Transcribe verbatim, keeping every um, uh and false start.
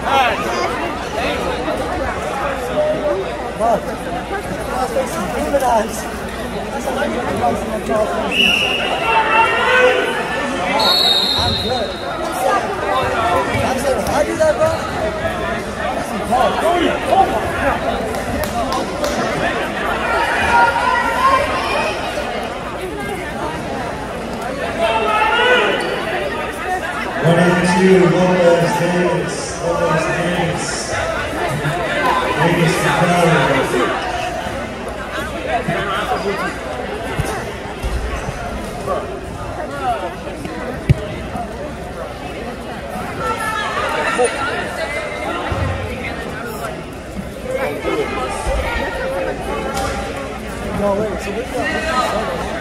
Mark, demonized. I'm good. I'm saying, if I do that, bro, that's some ball. One eighty-two, Lopez Davis. Lopez Davis. Davis Capella. No, wait, so which one?